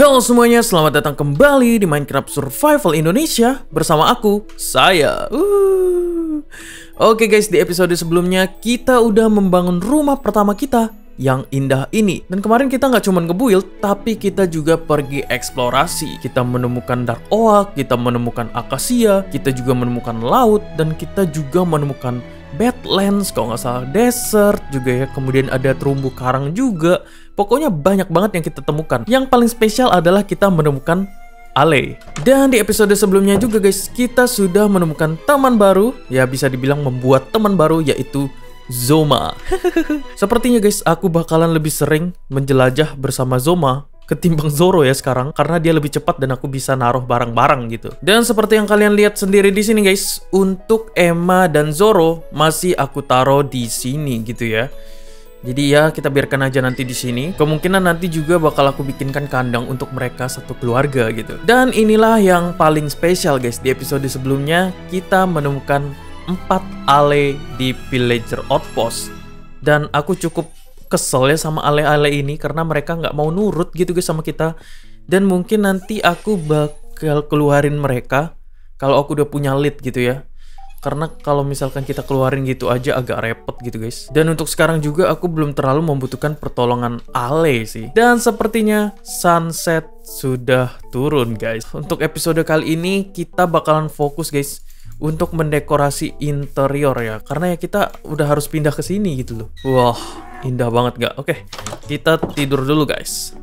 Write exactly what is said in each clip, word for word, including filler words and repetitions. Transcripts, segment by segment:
Halo semuanya, selamat datang kembali di Minecraft Survival Indonesia bersama aku, saya. Uh. Oke guys, di episode sebelumnya kita udah membangun rumah pertama kita yang indah ini. Dan kemarin kita nggak cuma nge-build, tapi kita juga pergi eksplorasi. Kita menemukan dark oak, kita menemukan akasia, kita juga menemukan laut, dan kita juga menemukan badlands, kalau nggak salah desert juga ya. Kemudian ada terumbu karang juga. Pokoknya banyak banget yang kita temukan. Yang paling spesial adalah kita menemukan Ale. Dan di episode sebelumnya juga guys, kita sudah menemukan teman baru. Ya bisa dibilang membuat teman baru, yaitu Zoma. Sepertinya guys, aku bakalan lebih sering menjelajah bersama Zoma ketimbang Zoro ya sekarang, karena dia lebih cepat dan aku bisa naruh barang-barang gitu. Dan seperti yang kalian lihat sendiri di sini guys, untuk Emma dan Zoro masih aku taruh di sini gitu ya. Jadi ya kita biarkan aja nanti di sini. Kemungkinan nanti juga bakal aku bikinkan kandang untuk mereka satu keluarga gitu. Dan inilah yang paling spesial guys. Di episode sebelumnya kita menemukan empat ale di villager outpost. Dan aku cukup kesel ya sama ale-ale ini karena mereka nggak mau nurut gitu guys sama kita. Dan mungkin nanti aku bakal keluarin mereka kalau aku udah punya lead gitu ya. Karena kalau misalkan kita keluarin gitu aja agak repot gitu guys. Dan untuk sekarang juga aku belum terlalu membutuhkan pertolongan ale sih. Dan sepertinya sunset sudah turun guys. Untuk episode kali ini kita bakalan fokus guys untuk mendekorasi interior ya. Karena ya kita udah harus pindah ke sini gitu loh. Wah, indah banget gak? Oke, kita tidur dulu guys.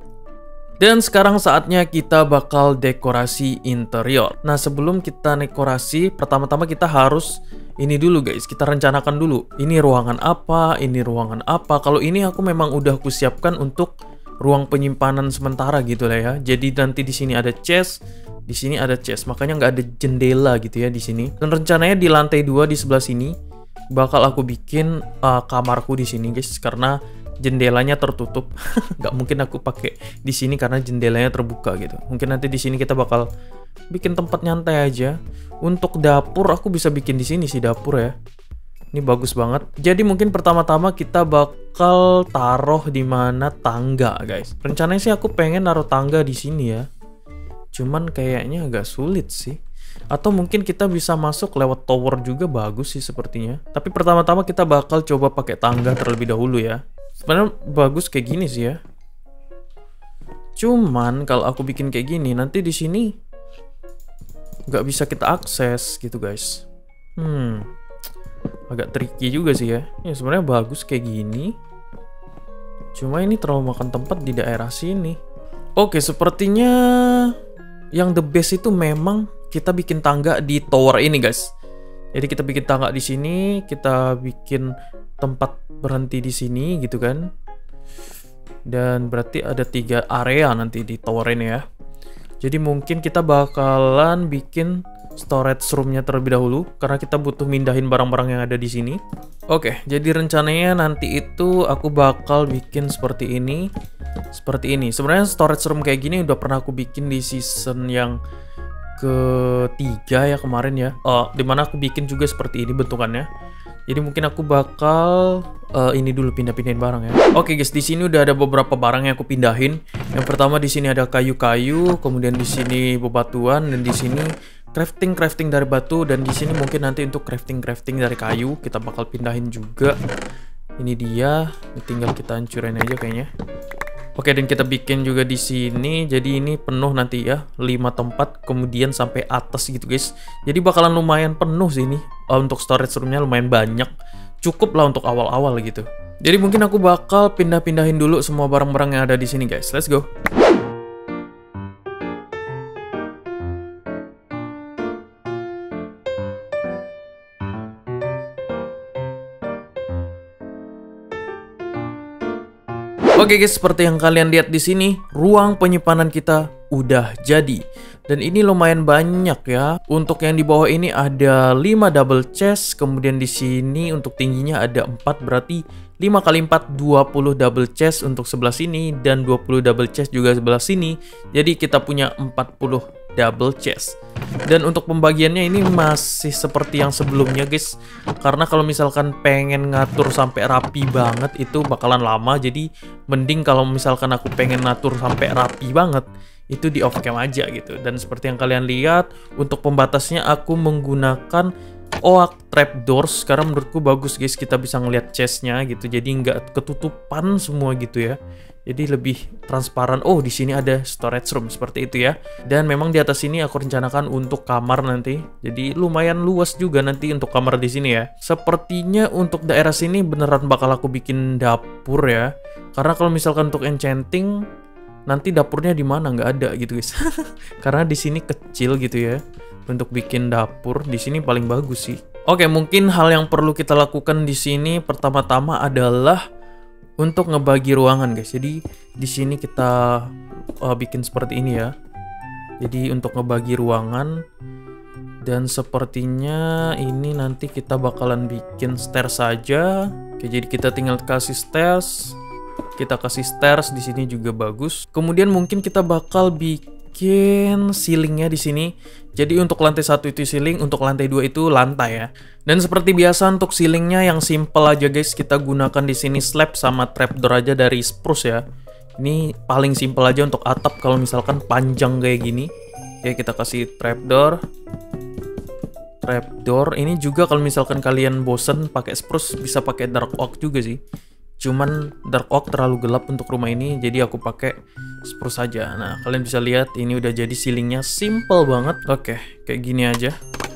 Dan sekarang saatnya kita bakal dekorasi interior. Nah sebelum kita dekorasi, pertama-tama kita harus ini dulu guys. Kita rencanakan dulu. Ini ruangan apa, ini ruangan apa. Kalau ini aku memang udah aku siapkan untuk ruang penyimpanan sementara gitu lah ya. Jadi nanti di sini ada chest, di sini ada chest. Makanya nggak ada jendela gitu ya di sini. Dan rencananya di lantai dua di sebelah sini bakal aku bikin uh, kamarku di sini guys, karena jendelanya tertutup. Nggak mungkin aku pakai di sini karena jendelanya terbuka gitu. Mungkin nanti di sini kita bakal bikin tempat nyantai aja. Untuk dapur aku bisa bikin di sini sih dapur ya. Ini bagus banget. Jadi mungkin pertama-tama kita bakal taruh di mana tangga guys. Rencananya sih aku pengen naruh tangga di sini ya. Cuman kayaknya agak sulit sih. Atau mungkin kita bisa masuk lewat tower juga, bagus sih sepertinya. Tapi pertama-tama kita bakal coba pakai tangga terlebih dahulu ya. Sebenarnya bagus kayak gini sih ya. Cuman kalau aku bikin kayak gini nanti di sini nggak bisa kita akses gitu guys. Hmm, agak tricky juga sih ya. Ya sebenarnya bagus kayak gini. Cuma ini terlalu makan tempat di daerah sini. Oke, sepertinya yang the best itu memang kita bikin tangga di tower ini guys. Jadi kita bikin tangga di sini, kita bikin tempat berhenti di sini gitu kan. Dan berarti ada tiga area nanti di tower ini ya. Jadi mungkin kita bakalan bikin storage room-nya terlebih dahulu karena kita butuh mindahin barang-barang yang ada di sini. Oke, jadi rencananya nanti itu aku bakal bikin seperti ini. Seperti ini. Sebenarnya storage room kayak gini udah pernah aku bikin di season yang ketiga ya kemarin ya. Oh, dimana aku bikin juga seperti ini bentukannya. Jadi mungkin aku bakal uh, ini dulu pindah-pindahin barang ya. Oke guys, di sini udah ada beberapa barang yang aku pindahin. Yang pertama di sini ada kayu-kayu, kemudian di sini bebatuan, dan di sini crafting-crafting dari batu, dan di sini mungkin nanti untuk crafting-crafting dari kayu kita bakal pindahin juga. Ini dia, ini tinggal kita hancurin aja kayaknya. Oke, dan kita bikin juga di sini. Jadi ini penuh nanti ya, lima tempat kemudian sampai atas gitu guys. Jadi bakalan lumayan penuh sih ini. Uh, untuk storage room-nya lumayan banyak. Cukup lah untuk awal-awal gitu. Jadi mungkin aku bakal pindah-pindahin dulu semua barang-barang yang ada di sini guys. Let's go. Oke guys, seperti yang kalian lihat di sini, ruang penyimpanan kita udah jadi. Dan ini lumayan banyak ya. Untuk yang di bawah ini ada lima double chest, kemudian di sini untuk tingginya ada empat, berarti lima kali empat dua puluh double chest untuk sebelah sini dan dua puluh double chest juga sebelah sini. Jadi kita punya empat puluh double chest. Dan untuk pembagiannya ini masih seperti yang sebelumnya guys, karena kalau misalkan pengen ngatur sampai rapi banget itu bakalan lama. Jadi mending kalau misalkan aku pengen ngatur sampai rapi banget itu di off cam aja gitu. Dan seperti yang kalian lihat, untuk pembatasnya aku menggunakan oak trapdoors karena menurutku bagus guys, kita bisa ngeliat chestnya gitu, jadi nggak ketutupan semua gitu ya. Jadi lebih transparan. Oh, di sini ada storage room seperti itu ya. Dan memang di atas sini aku rencanakan untuk kamar nanti. Jadi lumayan luas juga nanti untuk kamar di sini ya. Sepertinya untuk daerah sini beneran bakal aku bikin dapur ya. Karena kalau misalkan untuk enchanting nanti dapurnya di mana nggak ada gitu guys. Karena di sini kecil gitu ya. Untuk bikin dapur di sini paling bagus sih. Oke, mungkin hal yang perlu kita lakukan di sini pertama-tama adalah untuk ngebagi ruangan guys. Jadi di sini kita uh, bikin seperti ini ya. Jadi untuk ngebagi ruangan, dan sepertinya ini nanti kita bakalan bikin stairs saja. Oke, jadi kita tinggal kasih stairs. Kita kasih stairs di sini juga bagus. Kemudian mungkin kita bakal bikin ceilingnya di sini. Jadi untuk lantai satu itu ceiling, untuk lantai dua itu lantai ya. Dan seperti biasa untuk ceilingnya yang simple aja guys, kita gunakan di sini slab sama trapdoor aja dari spruce ya. Ini paling simple aja untuk atap kalau misalkan panjang kayak gini. Oke, kita kasih trapdoor. Trapdoor ini juga kalau misalkan kalian bosen pakai spruce bisa pakai dark oak juga sih. Cuman dark oak terlalu gelap untuk rumah ini, jadi aku pakai spruce saja. Nah, kalian bisa lihat ini udah jadi ceilingnya simple banget. Oke, kayak gini aja.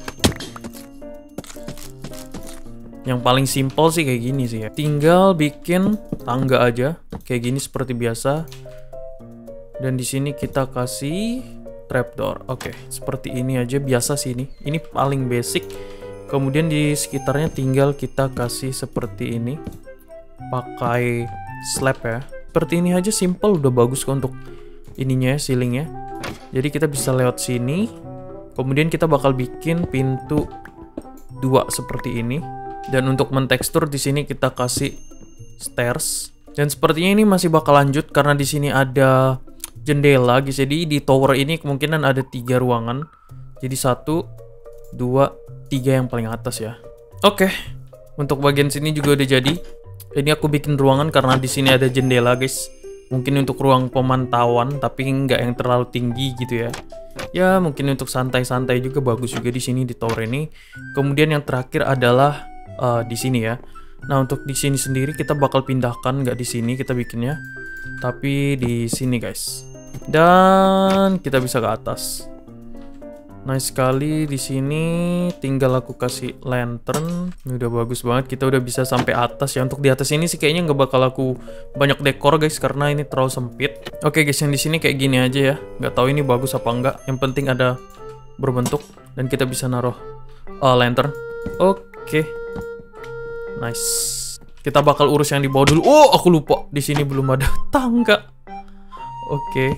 Yang paling simple sih kayak gini sih ya. Tinggal bikin tangga aja, kayak gini seperti biasa. Dan di sini kita kasih trapdoor. Oke, seperti ini aja biasa sih ini. Ini paling basic. Kemudian di sekitarnya tinggal kita kasih seperti ini. Pakai slab ya. Seperti ini aja simple, udah bagus kok untuk ininya, ceilingnya. Jadi kita bisa lewat sini. Kemudian kita bakal bikin pintu dua seperti ini. Dan untuk mentekstur di sini kita kasih stairs. Dan sepertinya ini masih bakal lanjut karena di sini ada jendela guys. Jadi di tower ini kemungkinan ada tiga ruangan. Jadi satu, dua, tiga yang paling atas ya. Oke. Untuk bagian sini juga udah jadi. Ini aku bikin ruangan karena di sini ada jendela guys. Mungkin untuk ruang pemantauan, tapi nggak yang terlalu tinggi gitu ya. Ya mungkin untuk santai-santai juga bagus juga di sini di tower ini. Kemudian yang terakhir adalah uh, di sini ya. Nah untuk di sini sendiri kita bakal pindahkan, nggak di sini kita bikinnya, tapi di sini guys. Dan kita bisa ke atas. Nice sekali di sini. Tinggal aku kasih lantern. Ini udah bagus banget. Kita udah bisa sampai atas ya. Untuk di atas ini sih kayaknya nggak bakal aku banyak dekor guys karena ini terlalu sempit. Oke guys, yang di sini kayak gini aja ya. Nggak tahu ini bagus apa enggak. Yang penting ada berbentuk dan kita bisa naruh uh, lantern. Oke, nice. Kita bakal urus yang di bawah dulu. Oh, aku lupa. Di sini belum ada tangga. Oke.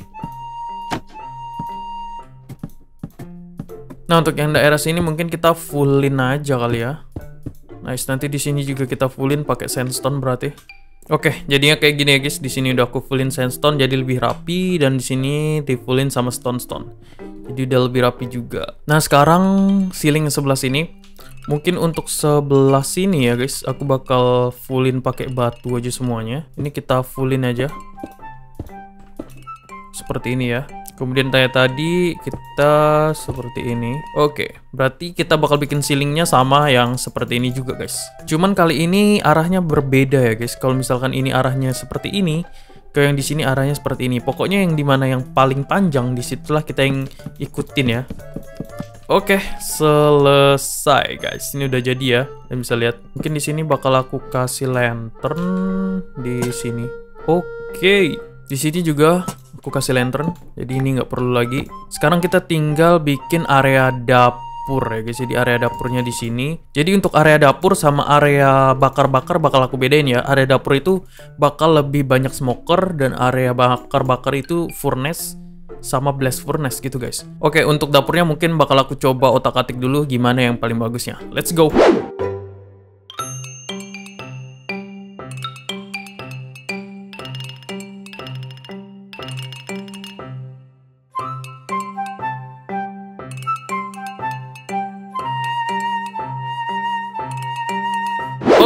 Nah, untuk yang daerah sini mungkin kita fullin aja kali ya. Nice, nanti di sini juga kita fullin pakai sandstone berarti. Oke, jadinya kayak gini ya guys. Di sini udah aku fullin sandstone jadi lebih rapi, dan di sini di fullin sama stone stone. Jadi udah lebih rapi juga. Nah, sekarang ceiling sebelah sini. Mungkin untuk sebelah sini ya guys, aku bakal fullin pakai batu aja semuanya. Ini kita fullin aja. Seperti ini ya. Kemudian kayak tadi kita seperti ini. Oke, berarti kita bakal bikin ceilingnya sama yang seperti ini juga guys. Cuman kali ini arahnya berbeda ya guys. Kalau misalkan ini arahnya seperti ini, ke yang di sini arahnya seperti ini. Pokoknya yang dimana yang paling panjang disitulah kita yang ikutin ya. Oke, selesai guys. Ini udah jadi ya. Dan bisa lihat. Mungkin di sini bakal aku kasih lantern di sini. Oke, di sini juga aku kasih lantern, jadi ini nggak perlu lagi. Sekarang kita tinggal bikin area dapur ya guys. Jadi area dapurnya di sini. Jadi untuk area dapur sama area bakar-bakar bakal aku bedain ya. Area dapur itu bakal lebih banyak smoker, dan area bakar-bakar itu furnace sama blast furnace gitu guys. Oke, untuk dapurnya mungkin bakal aku coba otak-atik dulu gimana yang paling bagusnya. Let's go.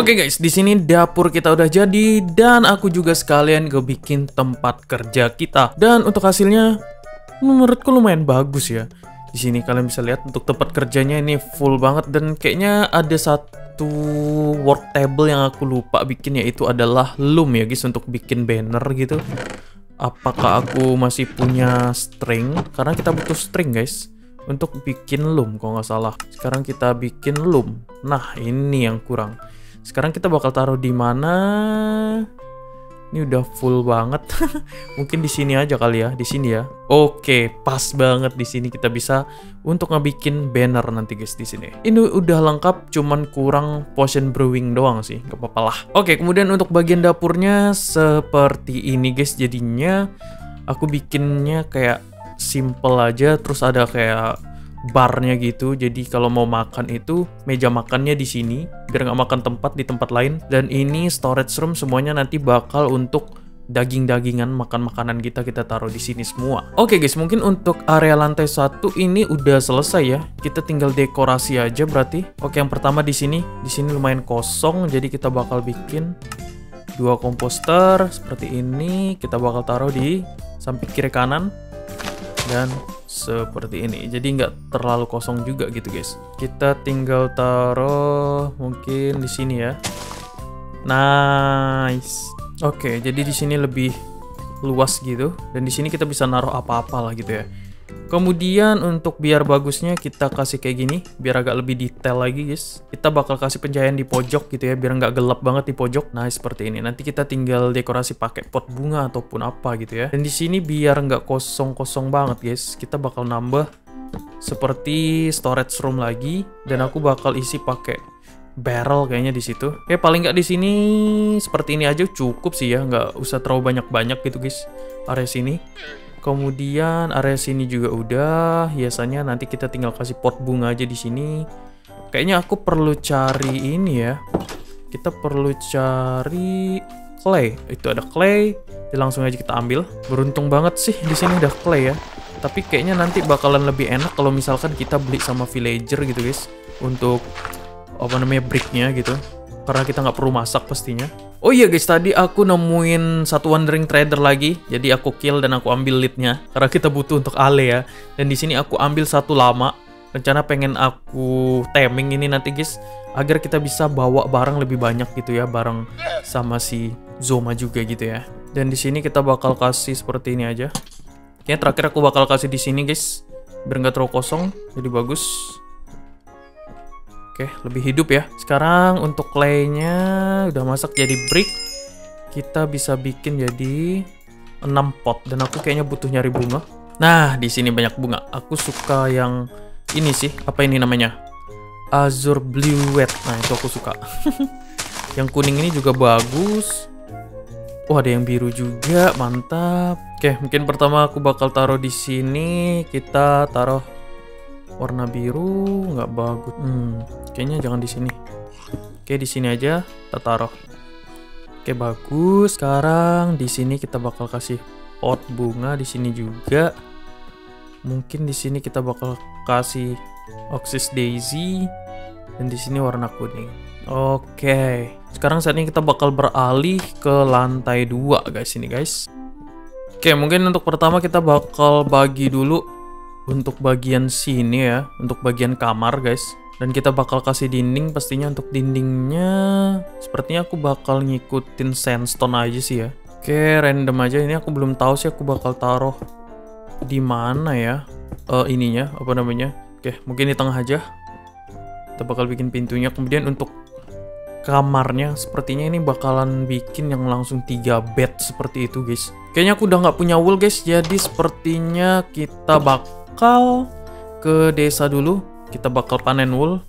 Oke guys, di sini dapur kita udah jadi dan aku juga sekalian bikin tempat kerja kita. Dan untuk hasilnya menurutku lumayan bagus ya. Di sini kalian bisa lihat untuk tempat kerjanya ini full banget dan kayaknya ada satu work table yang aku lupa bikin, yaitu adalah loom ya guys untuk bikin banner gitu. Apakah aku masih punya string? Karena kita butuh string guys untuk bikin loom kalau nggak salah. Sekarang kita bikin loom. Nah ini yang kurang. Sekarang kita bakal taruh di mana? Ini udah full banget. Mungkin di sini aja kali ya, di sini ya. Oke, pas banget di sini kita bisa untuk ngebikin banner nanti guys di sini. Ini udah lengkap, cuman kurang potion brewing doang sih, gak apa-apa lah. Oke, kemudian untuk bagian dapurnya seperti ini guys. Jadinya aku bikinnya kayak simple aja, terus ada kayak barnya gitu. Jadi kalau mau makan itu meja makannya di sini biar nggak makan tempat di tempat lain. Dan ini storage room, semuanya nanti bakal untuk daging-dagingan, makan makanan kita kita taruh di sini semua. Oke guys, mungkin untuk area lantai satu ini udah selesai ya. Kita tinggal dekorasi aja berarti. Oke, yang pertama di sini, di sini lumayan kosong, jadi kita bakal bikin dua komposter seperti ini. Kita bakal taruh di samping kiri kanan dan seperti ini, jadi nggak terlalu kosong juga gitu guys. Kita tinggal taruh mungkin di sini ya. Nice. Oke, jadi di sini lebih luas gitu, dan di sini kita bisa naruh apa-apa lah gitu ya. Kemudian untuk biar bagusnya kita kasih kayak gini, biar agak lebih detail lagi guys. Kita bakal kasih pencahayaan di pojok gitu ya, biar nggak gelap banget di pojok. Nah seperti ini. Nanti kita tinggal dekorasi pakai pot bunga ataupun apa gitu ya. Dan di sini biar nggak kosong-kosong banget guys, kita bakal nambah seperti storage room lagi. Dan aku bakal isi pakai barrel kayaknya di situ. Oke, paling nggak di sini seperti ini aja cukup sih ya, nggak usah terlalu banyak-banyak gitu guys area sini. Kemudian area sini juga udah, hiasannya nanti kita tinggal kasih pot bunga aja di sini. Kayaknya aku perlu cari ini ya. Kita perlu cari clay. Itu ada clay, jadi langsung aja kita ambil. Beruntung banget sih di sini udah clay ya. Tapi kayaknya nanti bakalan lebih enak kalau misalkan kita beli sama villager gitu guys, untuk apa namanya bricknya gitu. Karena kita nggak perlu masak pastinya. Oh iya guys, tadi aku nemuin satu wandering trader lagi. Jadi aku kill dan aku ambil leadnya. Karena kita butuh untuk ale ya. Dan di sini aku ambil satu lama. Rencana pengen aku taming ini nanti guys, agar kita bisa bawa barang lebih banyak gitu ya, bareng sama si Zoma juga gitu ya. Dan di sini kita bakal kasih seperti ini aja. Kayaknya terakhir aku bakal kasih di sini guys, biar nggak terlalu kosong. Jadi bagus. Oke, lebih hidup ya. Sekarang untuk clay-nya udah masak jadi brick. Kita bisa bikin jadi enam pot. Dan aku kayaknya butuh nyari bunga. Nah, di sini banyak bunga. Aku suka yang ini sih. Apa ini namanya? Azure Blue Wet. Nah, itu aku suka. Yang kuning ini juga bagus. Oh, ada yang biru juga. Mantap. Oke, mungkin pertama aku bakal taruh di sini. Kita taruh warna biru, nggak bagus. Hmm, kayaknya jangan di sini. Oke, di sini aja kita taruh. Oke, bagus. Sekarang di sini kita bakal kasih pot bunga di sini juga. Mungkin di sini kita bakal kasih Oxys Daisy dan di sini warna kuning. Oke. Sekarang saat ini kita bakal beralih ke lantai dua guys ini guys. Oke, mungkin untuk pertama kita bakal bagi dulu untuk bagian sini ya, untuk bagian kamar guys. Dan kita bakal kasih dinding pastinya. Untuk dindingnya sepertinya aku bakal ngikutin sandstone aja sih ya. Oke, random aja. Ini aku belum tahu sih aku bakal taruh di mana ya uh, ininya, apa namanya. Oke, mungkin di tengah aja. Kita bakal bikin pintunya. Kemudian untuk kamarnya sepertinya ini bakalan bikin yang langsung tiga bed seperti itu guys. Kayaknya aku udah nggak punya wool guys, jadi sepertinya kita bakal bakal ke desa dulu. Kita bakal panen wool.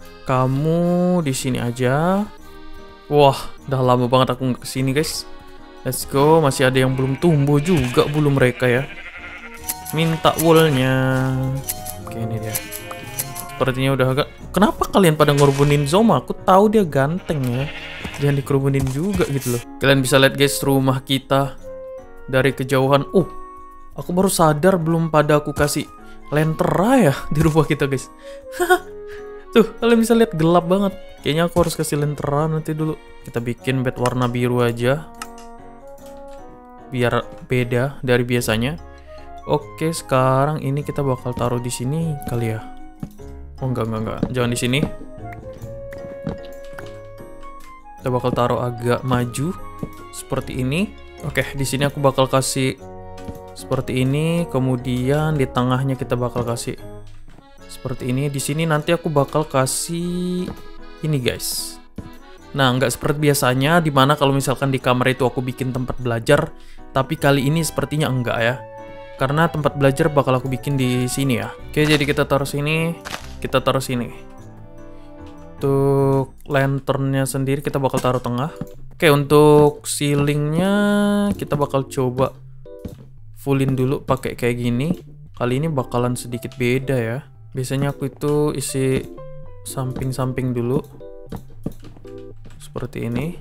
Kamu di sini aja. Wah, udah lama banget aku nggak kesini guys. Let's go. Masih ada yang belum tumbuh juga bulu mereka ya. Minta woolnya. Oke, ini dia. Sepertinya udah agak. Kenapa kalian pada ngorbanin Zoma? Aku tahu dia ganteng ya. Jangan dikerubunin juga gitu loh. Kalian bisa lihat guys rumah kita dari kejauhan. Uh, aku baru sadar belum pada aku kasih lentera ya di rumah kita guys. Tuh, kalian bisa lihat gelap banget. Kayaknya aku harus kasih lentera nanti dulu. Kita bikin bed warna biru aja. Biar beda dari biasanya. Oke, sekarang ini kita bakal taruh di sini kali ya. Oh, enggak, enggak, enggak. Jangan di sini. Kita bakal taruh agak maju seperti ini. Oke, di sini aku bakal kasih seperti ini, kemudian di tengahnya kita bakal kasih seperti ini. Di sini nanti aku bakal kasih ini, guys. Nah, nggak seperti biasanya, dimana kalau misalkan di kamar itu aku bikin tempat belajar, tapi kali ini sepertinya enggak ya. Karena tempat belajar bakal aku bikin di sini ya. Oke, jadi kita taruh sini, kita taruh sini. Untuk lanternnya sendiri kita bakal taruh tengah. Oke, untuk ceilingnya kita bakal coba fullin dulu pakai kayak gini. Kali ini bakalan sedikit beda ya. Biasanya aku itu isi samping-samping dulu. Seperti ini.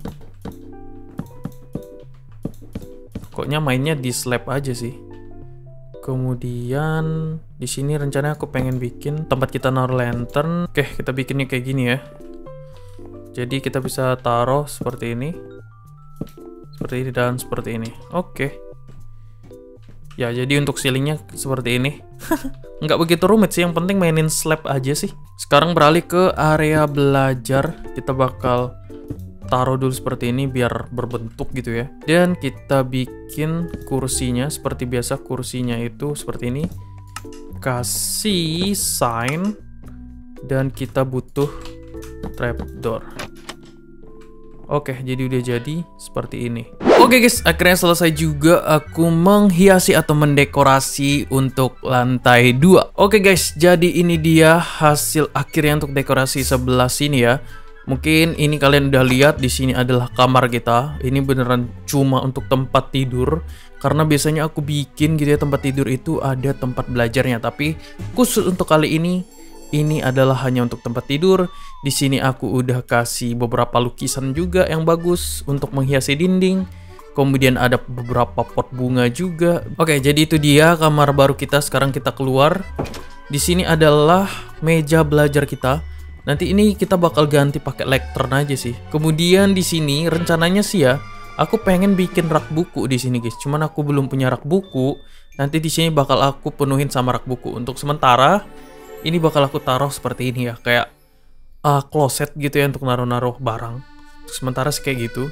Pokoknya mainnya di slab aja sih. Kemudian di sini rencananya aku pengen bikin tempat kita naruh lantern. Oke, kita bikinnya kayak gini ya. Jadi kita bisa taruh seperti ini. Seperti ini dan seperti ini. Oke. Ya, jadi untuk ceilingnya seperti ini. Nggak begitu rumit sih, yang penting mainin slab aja sih. Sekarang beralih ke area belajar. Kita bakal taruh dulu seperti ini biar berbentuk gitu ya. Dan kita bikin kursinya seperti biasa. Kursinya itu seperti ini. Kasih sign. Dan kita butuh trapdoor. Oke, jadi udah jadi seperti ini. Oke guys, akhirnya selesai juga aku menghiasi atau mendekorasi untuk lantai dua. Oke guys, jadi ini dia hasil akhirnya untuk dekorasi sebelah sini ya. Mungkin ini kalian udah lihat, di sini adalah kamar kita. Ini beneran cuma untuk tempat tidur. Karena biasanya aku bikin gitu ya, tempat tidur itu ada tempat belajarnya. Tapi khusus untuk kali ini, ini adalah hanya untuk tempat tidur. Di sini aku udah kasih beberapa lukisan juga yang bagus untuk menghiasi dinding. Kemudian ada beberapa pot bunga juga. Oke, jadi itu dia kamar baru kita. Sekarang kita keluar. Di sini adalah meja belajar kita. Nanti ini kita bakal ganti pakai lectern aja sih. Kemudian di sini rencananya sih ya, aku pengen bikin rak buku di sini guys. Cuman aku belum punya rak buku. Nanti di sini bakal aku penuhin sama rak buku. Untuk sementara ini bakal aku taruh seperti ini ya, kayak uh, closet gitu ya untuk naruh-naruh barang. Untuk sementara sih kayak gitu.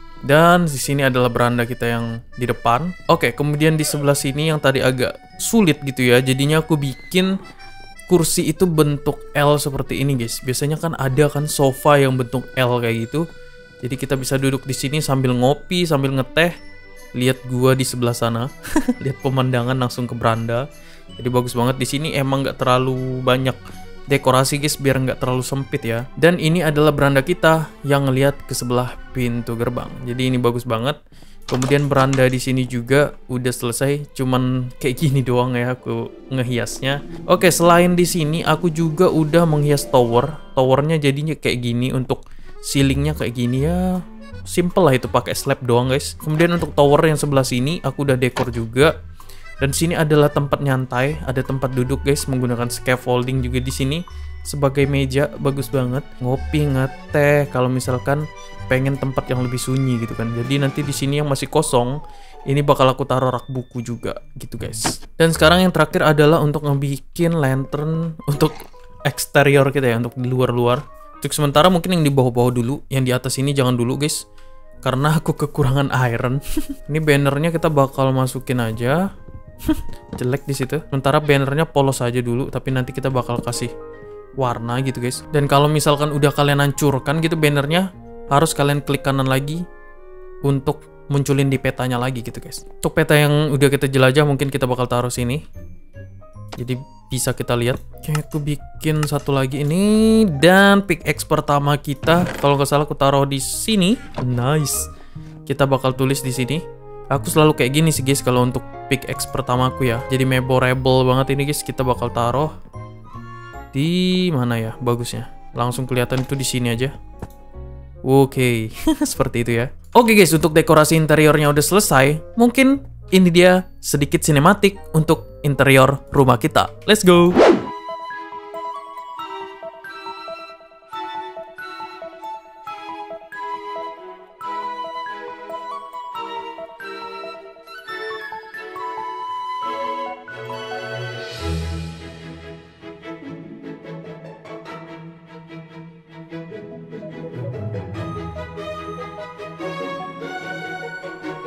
Dan di sini adalah beranda kita yang di depan. Oke, kemudian di sebelah sini yang tadi agak sulit gitu ya. Jadinya aku bikin kursi itu bentuk L seperti ini guys. Biasanya kan ada kan sofa yang bentuk L kayak gitu. Jadi kita bisa duduk di sini sambil ngopi, sambil ngeteh. Lihat gua di sebelah sana. Lihat pemandangan langsung ke beranda. Jadi bagus banget. Di sini emang nggak terlalu banyak dekorasi guys, biar nggak terlalu sempit ya. Dan ini adalah beranda kita yang ngelihat ke sebelah pintu gerbang. Jadi ini bagus banget. Kemudian beranda di sini juga udah selesai, cuman kayak gini doang ya aku ngehiasnya. Oke, selain di sini aku juga udah menghias tower. Towernya jadinya kayak gini, untuk ceilingnya kayak gini ya. Simple lah itu, pakai slab doang guys. Kemudian untuk tower yang sebelah sini aku udah dekor juga. Dan sini adalah tempat nyantai, ada tempat duduk guys, menggunakan scaffolding juga di sini sebagai meja, bagus banget. Ngopi, ngeteh, kalau misalkan pengen tempat yang lebih sunyi gitu kan. Jadi nanti di sini yang masih kosong, ini bakal aku taruh rak buku juga gitu guys. Dan sekarang yang terakhir adalah untuk ngebikin lantern untuk eksterior kita ya, untuk di luar-luar. Untuk sementara mungkin yang di bawah-bawah dulu, yang di atas ini jangan dulu guys. Karena aku kekurangan iron. Ini bannernya kita bakal masukin aja. Jelek di situ. Sementara bannernya polos aja dulu, tapi nanti kita bakal kasih warna gitu guys. Dan kalau misalkan udah kalian hancurkan gitu bannernya, harus kalian klik kanan lagi untuk munculin di petanya lagi gitu guys. Untuk peta yang udah kita jelajah mungkin kita bakal taruh sini. Jadi bisa kita lihat. Oke, aku bikin satu lagi ini. Dan pickaxe pertama kita, kalau nggak salah aku taruh di sini. Nice. Kita bakal tulis di sini. Aku selalu kayak gini sih guys kalau untuk pickaxe pertamaku ya. Jadi memorable banget ini guys. Kita bakal taruh di mana ya bagusnya? Langsung kelihatan itu di sini aja. Oke, seperti itu ya. Oke guys, untuk dekorasi interiornya udah selesai. Mungkin ini dia sedikit sinematik untuk interior rumah kita. Let's go.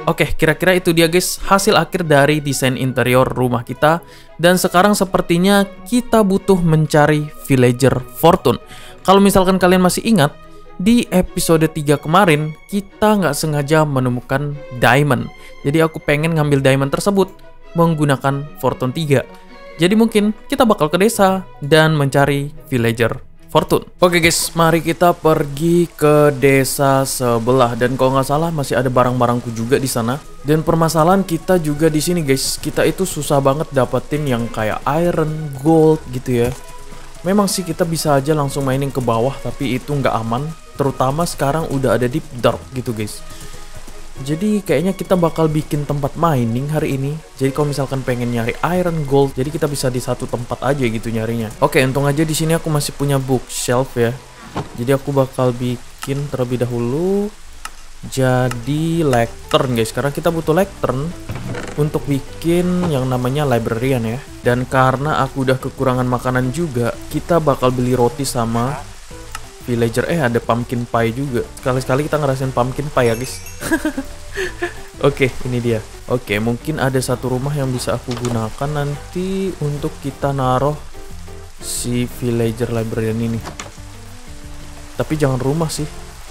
Oke, kira-kira itu dia guys hasil akhir dari desain interior rumah kita. Dan sekarang sepertinya kita butuh mencari villager fortune. Kalau misalkan kalian masih ingat, di episode tiga kemarin kita nggak sengaja menemukan diamond. Jadi aku pengen ngambil diamond tersebut menggunakan fortune tiga. Jadi mungkin kita bakal ke desa dan mencari villager fortune. Oke guys, mari kita pergi ke desa sebelah. Dan kalau nggak salah masih ada barang-barangku juga di sana. Dan permasalahan kita juga di sini guys, kita itu susah banget dapetin yang kayak iron, gold gitu ya. Memang sih kita bisa aja langsung mainin ke bawah, tapi itu nggak aman. Terutama sekarang udah ada deep dark gitu guys. Jadi kayaknya kita bakal bikin tempat mining hari ini. Jadi kalau misalkan pengen nyari iron, gold, jadi kita bisa di satu tempat aja gitu nyarinya. Oke, untung aja di sini aku masih punya bookshelf ya. Jadi aku bakal bikin terlebih dahulu jadi lectern guys. Karena kita butuh lectern untuk bikin yang namanya librarian ya. Dan karena aku udah kekurangan makanan juga, kita bakal beli roti sama villager. Eh, ada pumpkin pie juga. Sekali-sekali kita ngerasain pumpkin pie ya guys. Oke, ini dia. Oke, mungkin ada satu rumah yang bisa aku gunakan nanti untuk kita naruh si villager librarian ini. Tapi jangan rumah sih.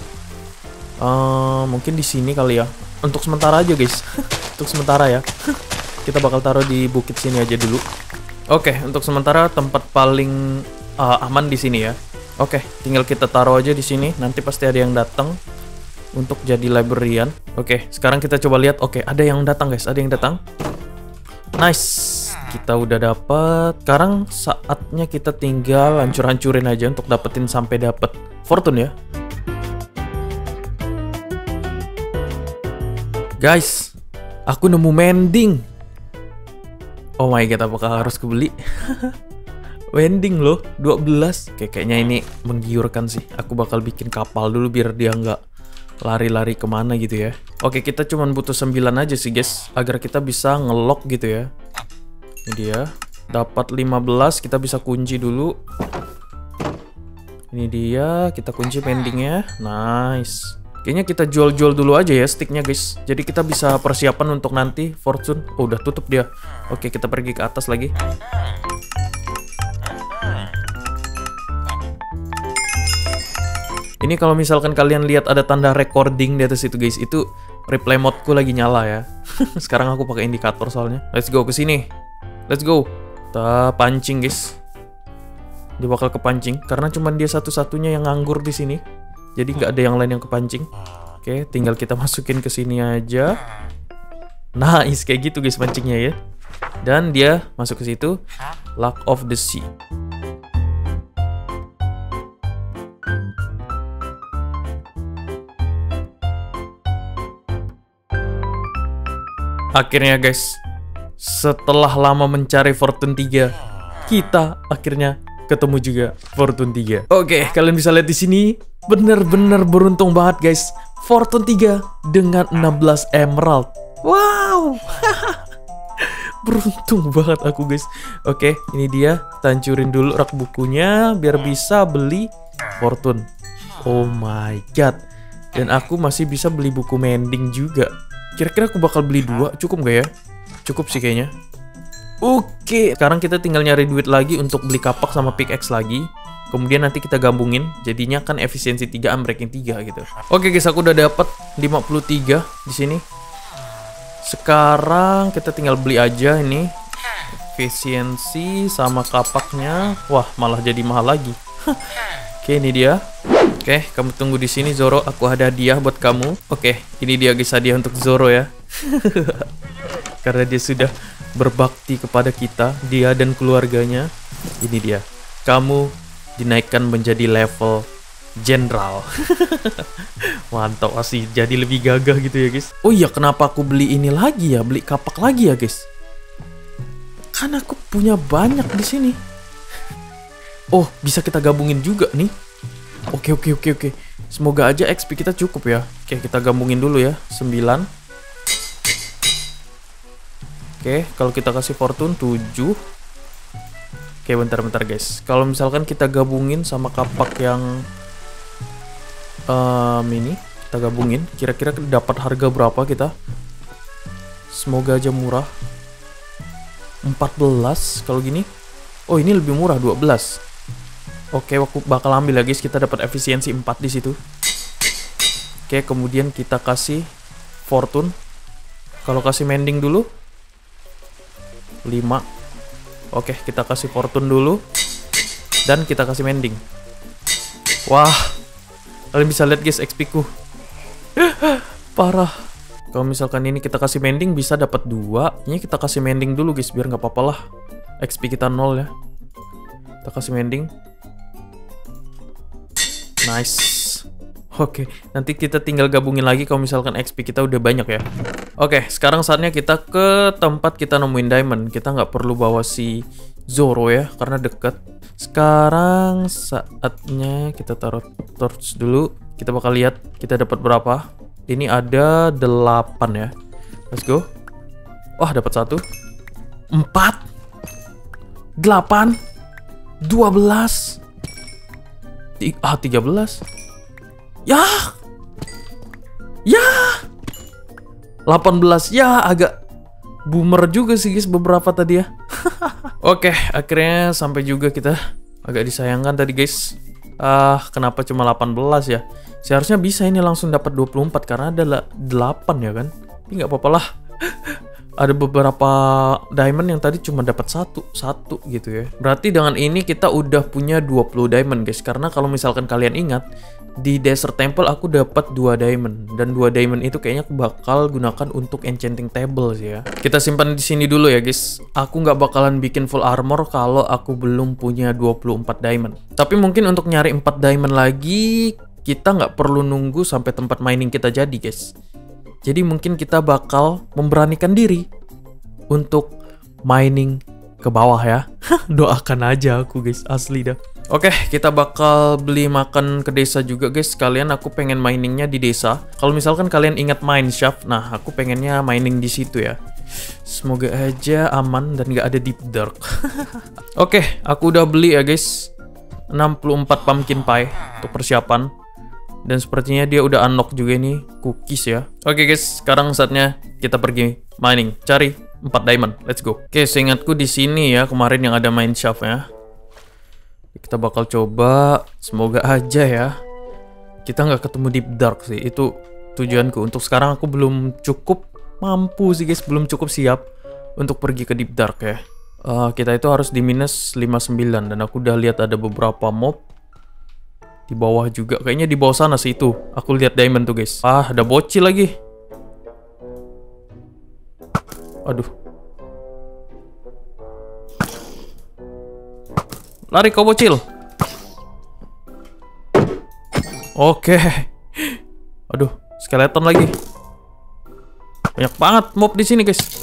Uh, mungkin di sini kali ya. Untuk sementara aja guys. Untuk sementara ya. Kita bakal taruh di bukit sini aja dulu. Oke, untuk sementara tempat paling uh, aman di sini ya. Oke, tinggal kita taruh aja di sini. Nanti pasti ada yang datang untuk jadi librarian. Oke, sekarang kita coba lihat. Oke, ada yang datang guys, ada yang datang. Nice, kita udah dapat. Sekarang saatnya kita tinggal hancur-hancurin aja untuk dapetin sampai dapet fortune ya. Guys, aku nemu mending. Oh my god, apakah harus kebeli? Wending loh, dua belas. Oke, kayaknya ini menggiurkan sih. Aku bakal bikin kapal dulu biar dia nggak lari-lari kemana gitu ya. Oke, kita cuma butuh sembilan aja sih guys, agar kita bisa ngelock gitu ya. Ini dia. Dapat lima belas, kita bisa kunci dulu. Ini dia, kita kunci pendingnya. Nice. Kayaknya kita jual-jual dulu aja ya sticknya guys. Jadi kita bisa persiapan untuk nanti fortune. Oh, udah tutup dia. Oke, kita pergi ke atas lagi. Ini kalau misalkan kalian lihat ada tanda recording di atas itu guys, itu replay mode-ku lagi nyala ya. Sekarang aku pakai indikator soalnya. Let's go ke sini. Let's go. Kita pancing guys. Dia bakal kepancing karena cuma dia satu-satunya yang nganggur di sini. Jadi nggak ada yang lain yang kepancing. Oke, tinggal kita masukin ke sini aja. Nice, kayak gitu guys pancingnya ya. Dan dia masuk ke situ. Luck of the Sea. Akhirnya guys, setelah lama mencari fortune tiga, kita akhirnya ketemu juga fortune tiga. Oke, kalian bisa lihat di sini, bener-bener beruntung banget guys. Fortune tiga dengan enam belas emerald. Wow. Beruntung banget aku guys. Oke, ini dia. Tancurin dulu rak bukunya biar bisa beli fortune. Oh my god. Dan aku masih bisa beli buku mending juga. Kira-kira aku bakal beli dua, cukup gak ya? Cukup sih kayaknya. Oke, sekarang kita tinggal nyari duit lagi untuk beli kapak sama pickaxe lagi. Kemudian nanti kita gabungin, jadinya kan efisiensi tiga, unbreaking tiga gitu. Oke guys, aku udah dapat lima puluh tiga di sini. Sekarang kita tinggal beli aja ini. Efisiensi sama kapaknya. Wah, malah jadi mahal lagi. Oke, ini dia. Oke, kamu tunggu di sini Zoro, aku ada hadiah buat kamu. Oke, ini dia guys hadiah untuk Zoro ya. Karena dia sudah berbakti kepada kita, dia dan keluarganya. Ini dia. Kamu dinaikkan menjadi level jenderal. Mantap sih, jadi lebih gagah gitu ya guys. Oh iya, kenapa aku beli ini lagi ya? Beli kapak lagi ya guys? Kan aku punya banyak di sini. Oh, bisa kita gabungin juga nih. Oke, oke, oke, oke. Semoga aja X P kita cukup ya. Oke, kita gabungin dulu ya. sembilan. Oke, kalau kita kasih fortune tujuh. Oke, bentar-bentar guys. Kalau misalkan kita gabungin sama kapak yang um, ini, kita gabungin. Kira-kira dapat harga berapa kita? Semoga aja murah. empat belas kalau gini. Oh, ini lebih murah, dua belas. Oke, aku bakal ambil ya guys. Kita dapat efisiensi empat di situ. Oke, kemudian kita kasih fortune. Kalau kasih mending dulu lima. Oke, kita kasih fortune dulu. Dan kita kasih mending. Wah, kalian bisa lihat guys X P ku. Parah. Kalau misalkan ini kita kasih mending bisa dapat dua. Ini kita kasih mending dulu guys biar nggak apa-apa lah. X P kita nol ya. Kita kasih mending. Nice. Oke, nanti kita tinggal gabungin lagi kalau misalkan X P kita udah banyak ya. Oke, sekarang saatnya kita ke tempat kita nemuin diamond. Kita nggak perlu bawa si Zoro ya, karena deket. Sekarang saatnya kita taruh torch dulu. Kita bakal lihat kita dapat berapa. Ini ada delapan ya. Let's go. Wah, dapat satu. empat. delapan. dua belas. Ah, tiga belas. Ya. Ya. delapan belas. Ya, agak boomer juga sih guys beberapa tadi ya. Oke, akhirnya sampai juga kita. Agak disayangkan tadi guys. Ah, kenapa cuma delapan belas ya? Seharusnya bisa ini langsung dapat dua puluh empat karena ada delapan ya kan. Tapi nggak apa-apa lah. Ada beberapa diamond yang tadi cuma dapat satu, satu gitu ya. Berarti dengan ini kita udah punya dua puluh diamond guys. Karena kalau misalkan kalian ingat, di Desert Temple aku dapat dua diamond. Dan dua diamond itu kayaknya aku bakal gunakan untuk enchanting table sih ya. Kita simpan di sini dulu ya guys. Aku nggak bakalan bikin full armor kalau aku belum punya dua puluh empat diamond. Tapi mungkin untuk nyari empat diamond lagi, kita nggak perlu nunggu sampai tempat mining kita jadi guys. Jadi mungkin kita bakal memberanikan diri untuk mining ke bawah ya. Doakan aja aku guys, asli dah. Oke, kita bakal beli makan ke desa juga guys. Sekalian aku pengen miningnya di desa. Kalau misalkan kalian ingat mine shaft, nah aku pengennya mining di situ ya. Semoga aja aman dan gak ada deep dark. Oke, aku udah beli ya guys. enam puluh empat pumpkin pie untuk persiapan. Dan sepertinya dia udah unlock juga nih cookies ya. Oke guys, sekarang saatnya kita pergi mining, cari empat diamond. Let's go. Oke, seingatku di sini ya kemarin yang ada mine shaft ya. Kita bakal coba, semoga aja ya. Kita nggak ketemu deep dark sih, itu tujuanku. Untuk sekarang aku belum cukup mampu sih guys, belum cukup siap untuk pergi ke deep dark ya. Uh, kita itu harus di minus lima puluh sembilan dan aku udah lihat ada beberapa mob. Di bawah juga, kayaknya di bawah sana sih itu. Aku lihat diamond tuh guys. Ah, ada bocil lagi. Aduh. Lari kau bocil. Oke. Aduh, skeleton lagi. Banyak banget mob di sini guys.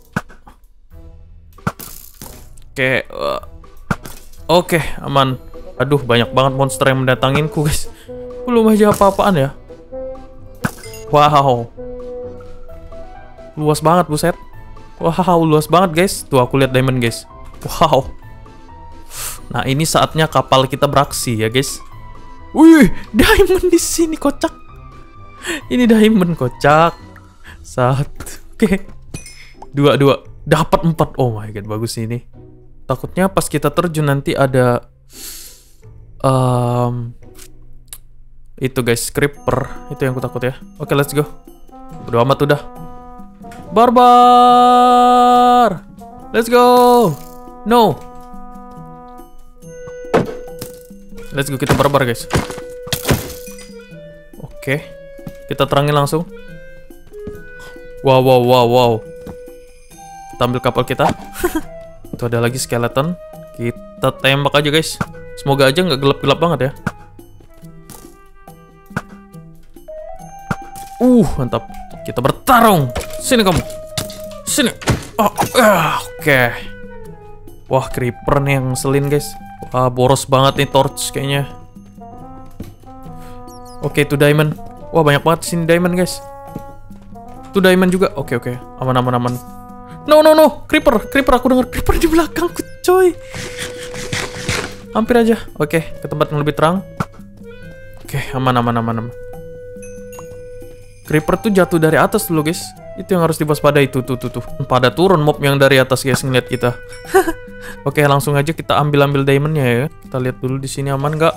Oke. Uh, Oke, aman. Aduh, banyak banget monster yang mendatanginku guys. Belum aja apa-apaan ya. Wow. Luas banget buset. Wow, luas banget guys. Tuh aku lihat diamond guys. Wow. Nah, ini saatnya kapal kita beraksi ya guys. Wih, diamond di sini kocak. Ini diamond kocak. Satu. Oke. Dua, dua. Dapat empat. Oh my god, bagus ini. Takutnya pas kita terjun nanti ada Um, itu guys, creeper. Itu yang aku takut ya. Oke, let's go. Udah amat udah. Barbar. Let's go. No. Let's go, kita barbar guys. Oke, kita terangin langsung. Wow, wow, wow, wow. Kita ambil kapal kita. Itu ada lagi skeleton. Kita tembak aja guys. Semoga aja nggak gelap-gelap banget ya. Uh, mantap. Kita bertarung. Sini kamu. Sini. Oh, uh, oke. Okay. Wah, creeper nih yang ngeselin guys. Wah, boros banget nih torch kayaknya. Oke, okay, itu diamond. Wah, banyak banget sini diamond guys. Itu diamond juga. Oke, okay, oke. Okay. Aman, aman, aman. No, no, no. Creeper. Creeper, aku dengar creeper di belakangku, coy. Hampir aja. Oke, ke tempat yang lebih terang. Oke, aman, aman, aman, aman. Creeper tuh jatuh dari atas dulu, guys. Itu yang harus diwaspadai. Tuh, tuh, tuh, tuh. Pada turun mob yang dari atas guys ngeliat kita. Oke, langsung aja kita ambil-ambil diamondnya ya. Kita lihat dulu di sini aman nggak?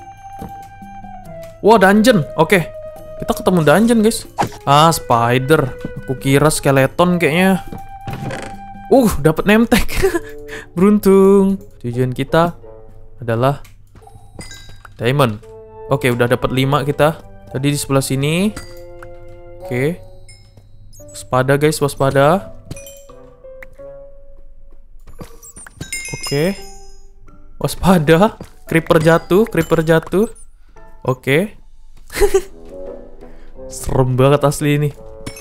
Wah, dungeon. Oke, kita ketemu dungeon guys. Ah, spider. Aku kira skeleton kayaknya. Uh, dapat name tag. Beruntung. Tujuan kita adalah diamond. Oke, udah dapat lima kita. Tadi di sebelah sini. Oke. Waspada guys, waspada. Oke. Waspada. Creeper jatuh, creeper jatuh. Oke. Serem banget asli ini.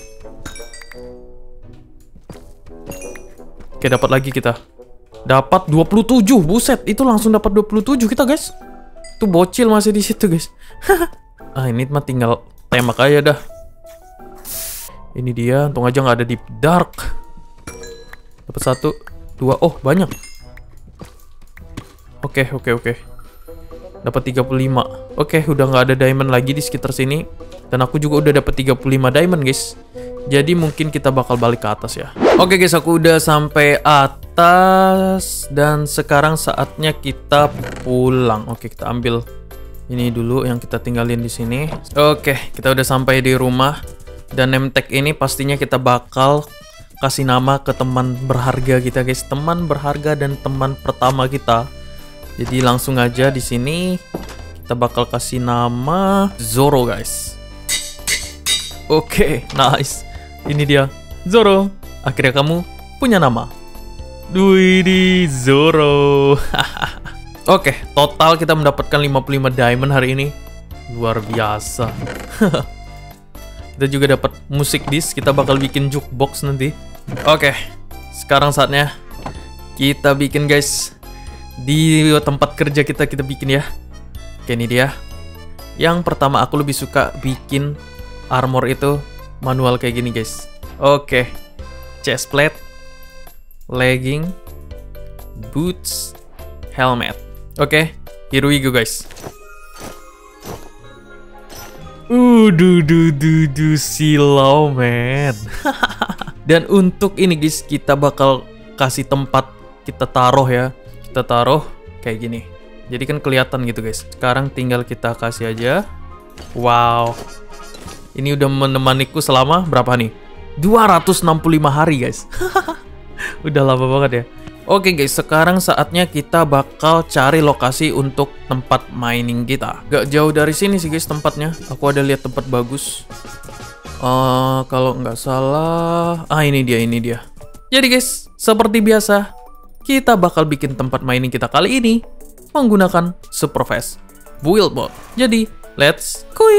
Oke, dapat lagi kita. Dapat dua puluh tujuh, buset. Itu langsung dapat dua puluh tujuh kita, guys. Itu bocil masih di situ, guys. Ah, ini mah tinggal tembak aja dah. Ini dia, untung aja nggak ada di dark. Dapat satu, dua, oh banyak. Oke, oke, oke. Dapat tiga puluh lima. Oke, udah nggak ada diamond lagi di sekitar sini. Dan aku juga udah dapat tiga puluh lima diamond, guys. Jadi mungkin kita bakal balik ke atas ya. Oke guys, aku udah sampai atas dan sekarang saatnya kita pulang. Oke, kita ambil ini dulu yang kita tinggalin di sini. Oke, kita udah sampai di rumah dan name tag ini pastinya kita bakal kasih nama ke teman berharga kita guys, teman berharga dan teman pertama kita. Jadi langsung aja di sini kita bakal kasih nama Zoro guys. Oke, nice. Ini dia, Zoro. Akhirnya kamu punya nama. Duidi Zoro. Oke, total kita mendapatkan lima puluh lima diamond hari ini. Luar biasa. Kita juga dapat musik disc. Kita bakal bikin jukebox nanti. Oke, sekarang saatnya kita bikin guys. Di tempat kerja kita, kita bikin ya. Oke, ini dia. Yang pertama aku lebih suka bikin armor itu manual kayak gini guys. Oke, chest plate, legging, boots, helmet. Oke, here we go guys. Uh, du du du du silau man. Dan untuk ini guys, kita bakal kasih tempat kita taruh ya. Kita taruh kayak gini. Jadi kan kelihatan gitu guys. Sekarang tinggal kita kasih aja. Wow. Ini udah menemaniku selama berapa nih? dua ratus enam puluh lima hari guys. Udah lama banget ya. Oke guys, sekarang saatnya kita bakal cari lokasi untuk tempat mining kita. Gak jauh dari sini sih guys tempatnya. Aku ada lihat tempat bagus. Uh, kalau nggak salah, ah ini dia, ini dia. Jadi guys, seperti biasa, kita bakal bikin tempat mining kita kali ini menggunakan Superfast Buildbot. Jadi, let's go.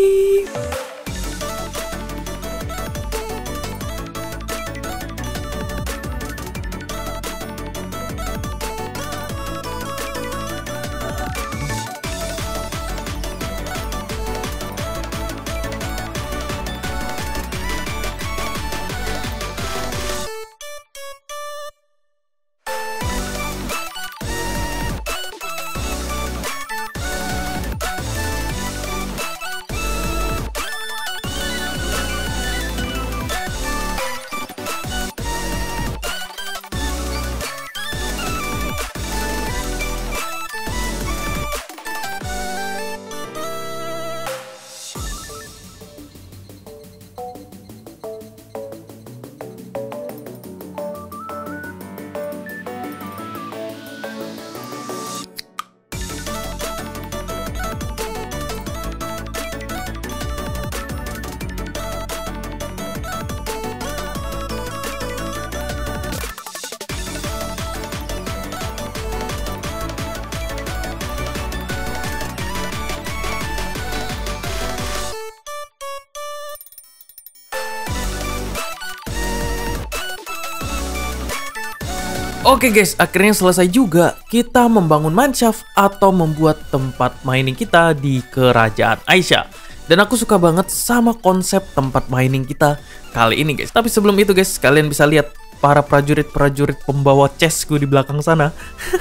Oke guys, akhirnya selesai juga kita membangun mineshaft atau membuat tempat mining kita di kerajaan Aisyah. Dan aku suka banget sama konsep tempat mining kita kali ini guys. Tapi sebelum itu guys, kalian bisa lihat para prajurit-prajurit pembawa chestku di belakang sana.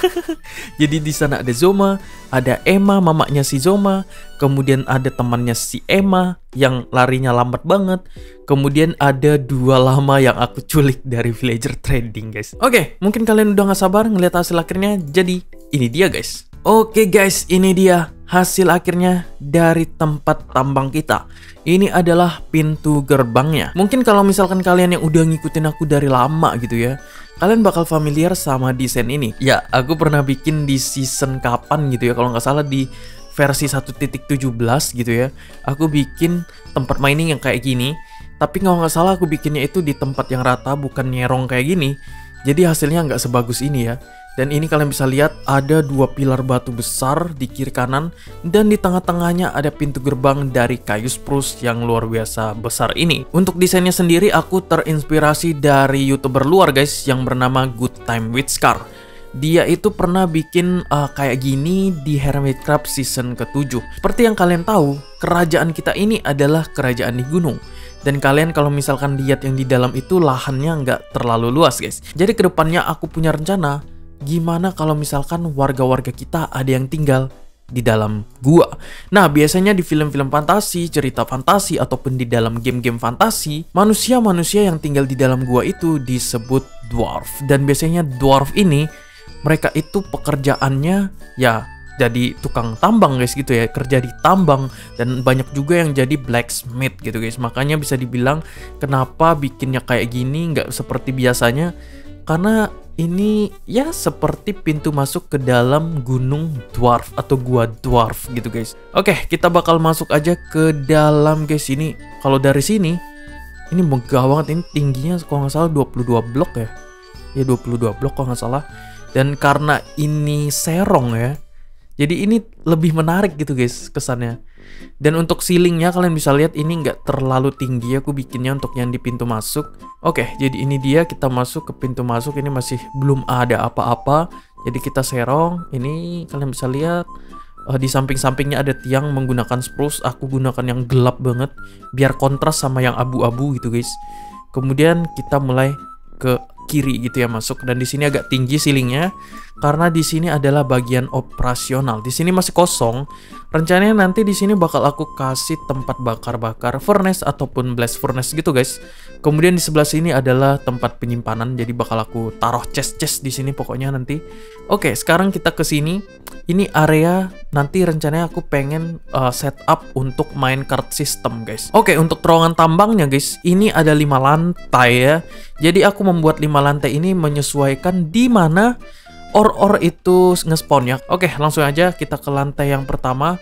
Jadi di sana ada Zoma, ada Emma, mamanya si Zoma, kemudian ada temannya si Emma yang larinya lambat banget. Kemudian ada dua lama yang aku culik dari villager trading, guys. Oke, mungkin kalian udah gak sabar ngeliat hasil akhirnya. Jadi ini dia, guys. Oke guys, ini dia hasil akhirnya dari tempat tambang kita. Ini adalah pintu gerbangnya. Mungkin kalau misalkan kalian yang udah ngikutin aku dari lama gitu ya, kalian bakal familiar sama desain ini. Ya, aku pernah bikin di season kapan gitu ya, kalau nggak salah di versi satu titik tujuh belas gitu ya. Aku bikin tempat mining yang kayak gini. Tapi kalau nggak salah aku bikinnya itu di tempat yang rata, bukan nyerong kayak gini. Jadi hasilnya nggak sebagus ini ya. Dan ini kalian bisa lihat ada dua pilar batu besar di kiri kanan, dan di tengah-tengahnya ada pintu gerbang dari kayu spruce yang luar biasa besar ini. Untuk desainnya sendiri aku terinspirasi dari YouTuber luar guys yang bernama Good Time with Scar. Dia itu pernah bikin uh, kayak gini di Hermitcraft season ketujuh. Seperti yang kalian tahu, kerajaan kita ini adalah kerajaan di gunung. Dan kalian kalau misalkan lihat yang di dalam itu lahannya nggak terlalu luas guys. Jadi kedepannya aku punya rencana, gimana kalau misalkan warga-warga kita ada yang tinggal di dalam gua. Nah, biasanya di film-film fantasi, cerita fantasi, ataupun di dalam game-game fantasi, manusia-manusia yang tinggal di dalam gua itu disebut dwarf. Dan biasanya dwarf ini, mereka itu pekerjaannya ya jadi tukang tambang guys gitu ya, kerja di tambang, dan banyak juga yang jadi blacksmith gitu guys. Makanya bisa dibilang kenapa bikinnya kayak gini nggak seperti biasanya, karena ini ya seperti pintu masuk ke dalam gunung dwarf atau gua dwarf gitu guys. Oke, kita bakal masuk aja ke dalam guys. Ini kalau dari sini ini megah banget, ini tingginya kalau nggak salah dua puluh dua blok ya. Ya dua puluh dua blok kalau nggak salah. Dan karena ini serong ya, jadi ini lebih menarik gitu guys kesannya. Dan untuk ceilingnya kalian bisa lihat ini nggak terlalu tinggi, aku bikinnya untuk yang di pintu masuk. Oke, jadi ini dia, kita masuk ke pintu masuk. Ini masih belum ada apa-apa, jadi kita serong. Ini kalian bisa lihat uh, di samping-sampingnya ada tiang menggunakan spruce. Aku gunakan yang gelap banget biar kontras sama yang abu-abu gitu guys. Kemudian kita mulai ke kiri gitu ya masuk, dan di sini agak tinggi ceilingnya karena di sini adalah bagian operasional. Di sini masih kosong. Rencananya nanti di sini bakal aku kasih tempat bakar-bakar furnace ataupun blast furnace gitu guys. Kemudian di sebelah sini adalah tempat penyimpanan, jadi bakal aku taruh chest-chest di sini pokoknya nanti. Oke, sekarang kita ke sini. Ini area nanti rencananya aku pengen uh, setup untuk minecart system guys. Oke, untuk terowongan tambangnya guys, ini ada lima lantai ya. Jadi aku membuat lima lantai ini menyesuaikan di mana or-or itu nge-spawn ya. Oke, langsung aja kita ke lantai yang pertama.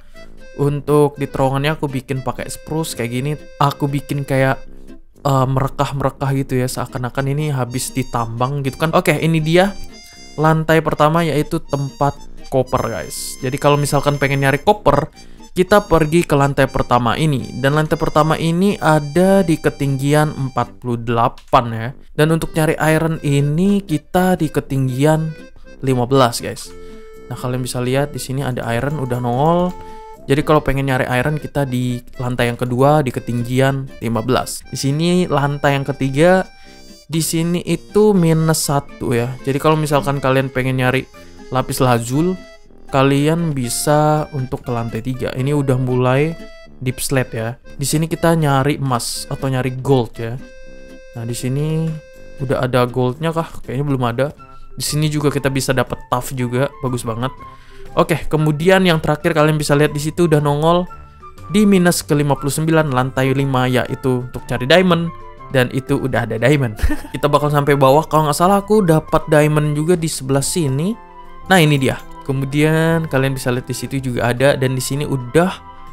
Untuk di terowongannya aku bikin pakai spruce kayak gini. Aku bikin kayak uh, merekah-merekah gitu ya, seakan-akan ini habis ditambang gitu kan. Oke, ini dia lantai pertama, yaitu tempat copper guys. Jadi kalau misalkan pengen nyari copper, kita pergi ke lantai pertama ini. Dan lantai pertama ini ada di ketinggian empat puluh delapan ya. Dan untuk nyari iron ini kita di ketinggian lima belas guys. Nah, kalian bisa lihat di sini ada iron udah nongol. Jadi kalau pengen nyari iron kita di lantai yang kedua di ketinggian lima belas. Di sini lantai yang ketiga, di sini itu minus satu ya. Jadi kalau misalkan kalian pengen nyari lapis lazuli, kalian bisa untuk ke lantai tiga. Ini udah mulai deep slate ya. Di sini kita nyari emas atau nyari gold ya. Nah, di sini udah ada goldnya kah? Kayaknya belum ada. Di sini juga kita bisa dapat tuff juga, bagus banget. Oke, kemudian yang terakhir kalian bisa lihat di situ udah nongol di minus ke lima puluh sembilan lantai lima, yaitu untuk cari diamond, dan itu udah ada diamond. Kita bakal sampai bawah, kalau nggak salah aku dapat diamond juga di sebelah sini. Nah, ini dia. Kemudian kalian bisa lihat di situ juga ada, dan di sini udah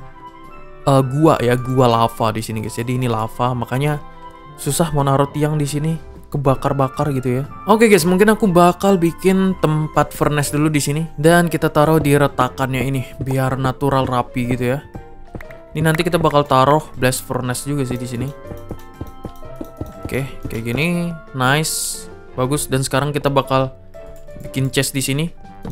uh, gua ya, gua lava di sini guys. Jadi ini lava, makanya susah mau naruh tiang di sini, kebakar-bakar gitu ya. Oke guys, mungkin aku bakal bikin tempat furnace dulu di sini, dan kita taruh di retakannya ini biar natural rapi gitu ya. Ini nanti kita bakal taruh blast furnace juga sih di sini. Oke, kayak gini, nice, bagus. Dan sekarang kita bakal bikin chest di sini.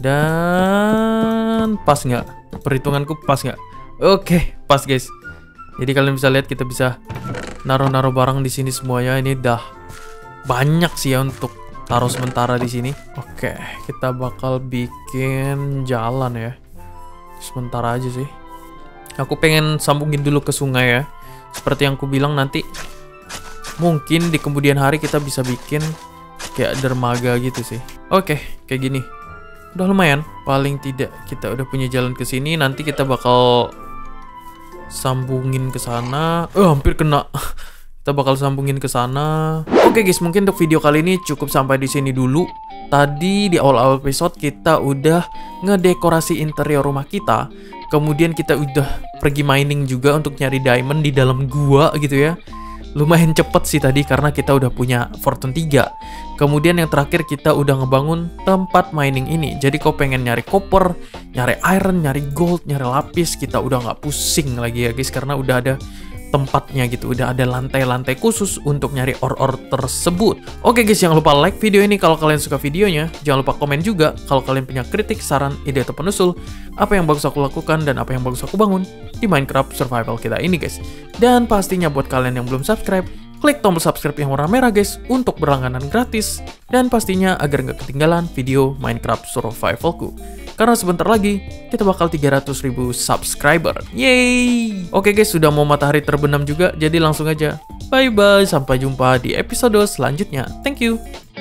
Dan pas nggak? Perhitunganku pas nggak? Oke, pas guys. Jadi kalian bisa lihat kita bisa naruh-naruh barang di sini semuanya. Ini dah banyak sih ya untuk taruh sementara di sini. Oke, kita bakal bikin jalan ya. Sementara aja sih. Aku pengen sambungin dulu ke sungai ya. Seperti yang aku bilang, nanti mungkin di kemudian hari kita bisa bikin kayak dermaga gitu sih. Oke, kayak gini. Udah lumayan. Paling tidak kita udah punya jalan ke sini. Nanti kita bakal sambungin ke sana. Eh, hampir kena. Kita bakal sambungin ke sana. Oke guys, mungkin untuk video kali ini cukup sampai di sini dulu. Tadi di awal-awal episode kita udah ngedekorasi interior rumah kita. Kemudian kita udah pergi mining juga untuk nyari diamond di dalam gua gitu ya. Lumayan cepet sih tadi karena kita udah punya Fortune tiga. Kemudian yang terakhir kita udah ngebangun tempat mining ini. Jadi kau pengen nyari copper, nyari iron, nyari gold, nyari lapis, kita udah nggak pusing lagi ya guys, karena udah ada tempatnya gitu, udah ada lantai-lantai khusus untuk nyari ore-ore tersebut. Oke guys, jangan lupa like video ini kalau kalian suka videonya. Jangan lupa komen juga kalau kalian punya kritik, saran, ide atau penusul apa yang bagus aku lakukan dan apa yang bagus aku bangun di Minecraft survival kita ini guys. Dan pastinya buat kalian yang belum subscribe, klik tombol subscribe yang warna merah guys untuk berlangganan gratis. Dan pastinya agar nggak ketinggalan video Minecraft survivalku. Karena sebentar lagi kita bakal tiga ratus ribu subscriber. Yeay! Oke guys, sudah mau matahari terbenam juga, jadi langsung aja. Bye-bye, sampai jumpa di episode selanjutnya. Thank you!